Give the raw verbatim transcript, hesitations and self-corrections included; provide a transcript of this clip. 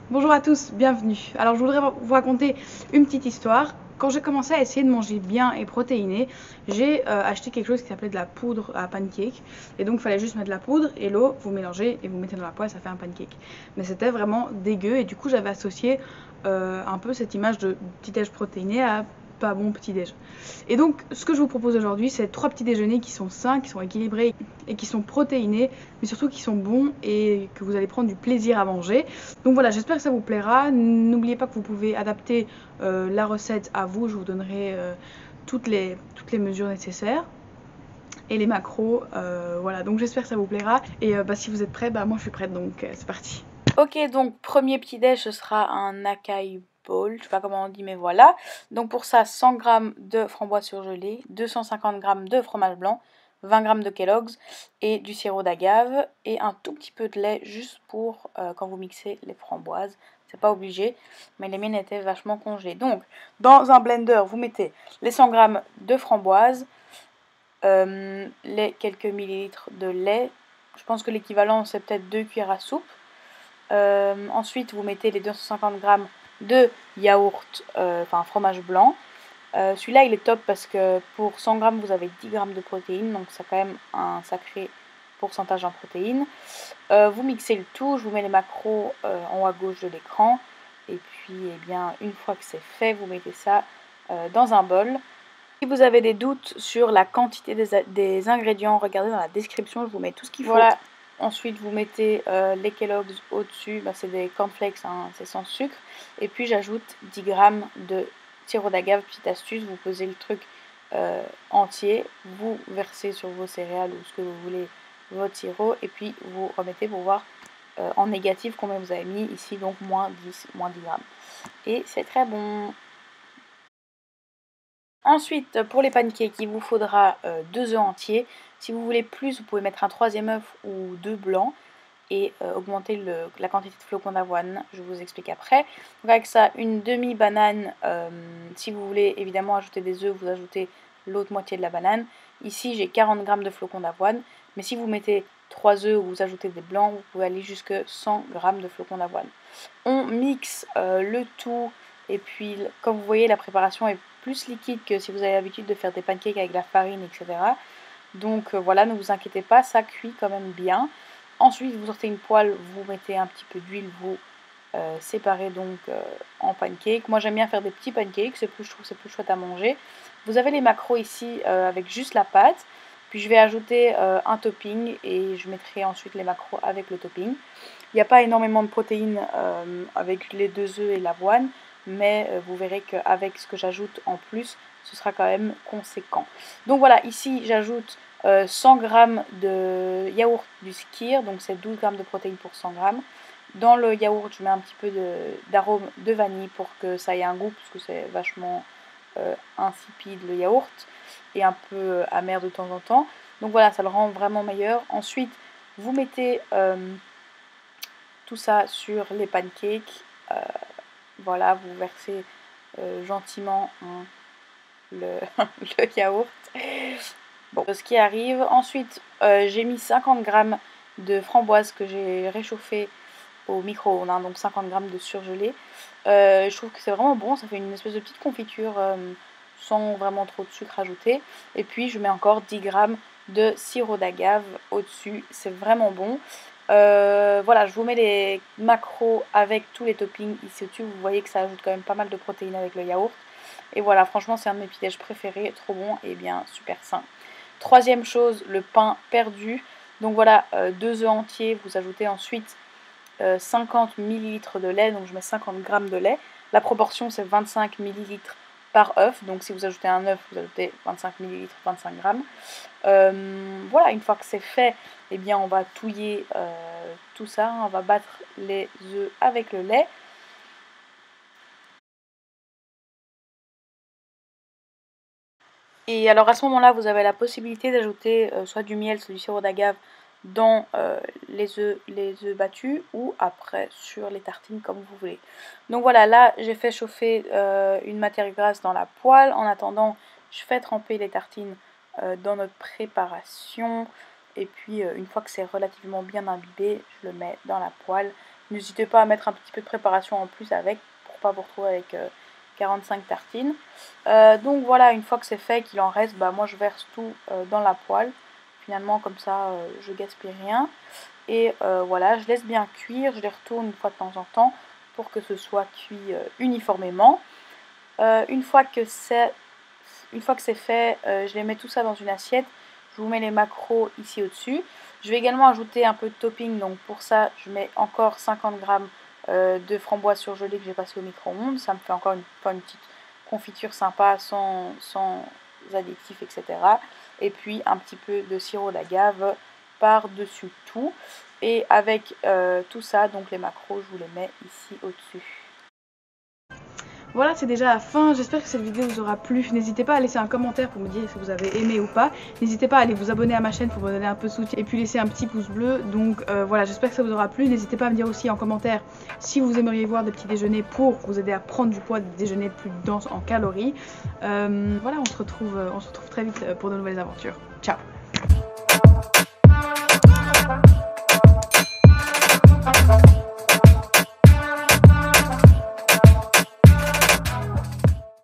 Bonjour à tous, bienvenue. Alors je voudrais vous raconter une petite histoire. Quand j'ai commencé à essayer de manger bien et protéiné, j'ai euh, acheté quelque chose qui s'appelait de la poudre à pancake. Et donc il fallait juste mettre de la poudre et l'eau, vous mélangez et vous mettez dans la poêle, ça fait un pancake. Mais c'était vraiment dégueu et du coup j'avais associé euh, un peu cette image de petit-déj protéiné à pas bon petit-déj. Et donc ce que je vous propose aujourd'hui, c'est trois petits déjeuners qui sont sains, qui sont équilibrés et qui sont protéinés, mais surtout qui sont bons et que vous allez prendre du plaisir à manger. Donc voilà, j'espère que ça vous plaira. N'oubliez pas que vous pouvez adapter euh, la recette à vous. Je vous donnerai euh, toutes, les, toutes les mesures nécessaires et les macros. Euh, voilà, donc j'espère que ça vous plaira. Et euh, bah, si vous êtes prêts, bah, moi je suis prête, donc euh, c'est parti. Ok, donc premier petit déj, ce sera un acai bowl, je sais pas comment on dit, mais voilà. Donc pour ça, cent grammes de framboises surgelées, deux cent cinquante grammes de fromage blanc, vingt grammes de Kellogg's et du sirop d'agave et un tout petit peu de lait juste pour euh, quand vous mixez les framboises. C'est pas obligé, mais les miennes étaient vachement congelées. Donc dans un blender, vous mettez les cent grammes de framboises, euh, les quelques millilitres de lait. Je pense que l'équivalent c'est peut-être deux cuillères à soupe. Euh, ensuite, vous mettez les deux cent cinquante grammes de yaourt, euh, enfin fromage blanc. Euh, Celui-là, il est top parce que pour cent grammes, vous avez dix grammes de protéines, donc c'est quand même un sacré pourcentage en protéines. Euh, vous mixez le tout, je vous mets les macros euh, en haut à gauche de l'écran. Et puis, eh bien, une fois que c'est fait, vous mettez ça euh, dans un bol. Si vous avez des doutes sur la quantité des, des ingrédients, regardez dans la description, je vous mets tout ce qu'il faut. Voilà. Ensuite, vous mettez euh, les Kellogg's au-dessus, bah, c'est des cornflakes, hein, c'est sans sucre. Et puis, j'ajoute dix grammes de sirop d'agave. Petite astuce, vous posez le truc euh, entier, vous versez sur vos céréales ou ce que vous voulez, votre sirop, et puis vous remettez pour voir euh, en négatif combien vous avez mis. Ici, donc, moins dix, moins dix grammes. Et c'est très bon. Ensuite, pour les pancakes, il vous faudra euh, deux œufs entiers. Si vous voulez plus, vous pouvez mettre un troisième œuf ou deux blancs et euh, augmenter le, la quantité de flocons d'avoine. Je vous explique après. Donc avec ça, une demi-banane. Euh, si vous voulez évidemment ajouter des œufs, vous ajoutez l'autre moitié de la banane. Ici, j'ai quarante grammes de flocons d'avoine. Mais si vous mettez trois œufs ou vous ajoutez des blancs, vous pouvez aller jusqu'à cent grammes de flocons d'avoine. On mixe euh, le tout. Et puis, comme vous voyez, la préparation est plus liquide que si vous avez l'habitude de faire des pancakes avec la farine, et cetera. Donc euh, voilà, ne vous inquiétez pas, ça cuit quand même bien. Ensuite, vous sortez une poêle, vous mettez un petit peu d'huile, vous euh, séparez donc euh, en pancakes. Moi, j'aime bien faire des petits pancakes, c'est plus, je trouve c'est plus chouette à manger. Vous avez les macros ici euh, avec juste la pâte. Puis je vais ajouter euh, un topping et je mettrai ensuite les macros avec le topping. Il n'y a pas énormément de protéines euh, avec les deux œufs et l'avoine, mais euh, vous verrez qu'avec ce que j'ajoute en plus, ce sera quand même conséquent. Donc voilà, ici j'ajoute euh, cent grammes de yaourt du Skyr, donc c'est douze grammes de protéines pour cent grammes. Dans le yaourt, je mets un petit peu d'arôme de, de vanille pour que ça ait un goût, parce que c'est vachement euh, insipide le yaourt, et un peu amer de temps en temps. Donc voilà, ça le rend vraiment meilleur. Ensuite, vous mettez euh, tout ça sur les pancakes. Euh, voilà, vous versez euh, gentiment hein, le, le yaourt. Bon, ce qui arrive. Ensuite, euh, j'ai mis cinquante grammes de framboises que j'ai réchauffées au micro-ondes, hein, donc cinquante grammes de surgelé. Euh, je trouve que c'est vraiment bon, ça fait une espèce de petite confiture euh, sans vraiment trop de sucre ajouté. Et puis je mets encore dix grammes de sirop d'agave au-dessus, c'est vraiment bon. Euh, voilà, je vous mets les macros avec tous les toppings ici au-dessus. Vous voyez que ça ajoute quand même pas mal de protéines avec le yaourt. Et voilà, franchement, c'est un de mes petits-déj préférés, trop bon et bien super sain. Troisième chose, le pain perdu. Donc voilà, euh, deux œufs entiers. Vous ajoutez ensuite euh, cinquante millilitres de lait. Donc je mets cinquante grammes de lait. La proportion, c'est vingt-cinq millilitres par œuf. Donc si vous ajoutez un œuf, vous ajoutez vingt-cinq millilitres, vingt-cinq grammes. Euh, voilà, une fois que c'est fait, eh bien on va touiller euh, tout ça. On va battre les œufs avec le lait. Et alors à ce moment-là, vous avez la possibilité d'ajouter euh, soit du miel, soit du sirop d'agave dans euh, les œufs les œufs battus ou après sur les tartines comme vous voulez. Donc voilà, là j'ai fait chauffer euh, une matière grasse dans la poêle. En attendant, je fais tremper les tartines euh, dans notre préparation. Et puis euh, une fois que c'est relativement bien imbibé, je le mets dans la poêle. N'hésitez pas à mettre un petit peu de préparation en plus avec, pour pas vous retrouver avec euh, quarante-cinq tartines. Euh, donc voilà, une fois que c'est fait, qu'il en reste, bah moi je verse tout euh, dans la poêle. Finalement, comme ça, euh, je gaspille rien. Et euh, voilà, je laisse bien cuire, je les retourne une fois de temps en temps pour que ce soit cuit euh, uniformément. Euh, une fois que c'est une fois que c'est fait, euh, je les mets tout ça dans une assiette. Je vous mets les maquereaux ici au-dessus. Je vais également ajouter un peu de topping. Donc pour ça, je mets encore cinquante grammes euh, de framboises surgelées que j'ai passées au micro-ondes. Ça me fait encore une, une petite confiture sympa sans, sans additifs, et cetera. Et puis un petit peu de sirop d'agave par-dessus tout. Et avec euh, tout ça, donc les maquereaux, je vous les mets ici au-dessus. Voilà, c'est déjà la fin. J'espère que cette vidéo vous aura plu. N'hésitez pas à laisser un commentaire pour me dire si vous avez aimé ou pas. N'hésitez pas à aller vous abonner à ma chaîne pour me donner un peu de soutien et puis laisser un petit pouce bleu. Donc euh, voilà, j'espère que ça vous aura plu. N'hésitez pas à me dire aussi en commentaire si vous aimeriez voir des petits déjeuners pour vous aider à prendre du poids, des déjeuners plus denses en calories. Euh, voilà, on se retrouve, on se retrouve très vite pour de nouvelles aventures. Ciao!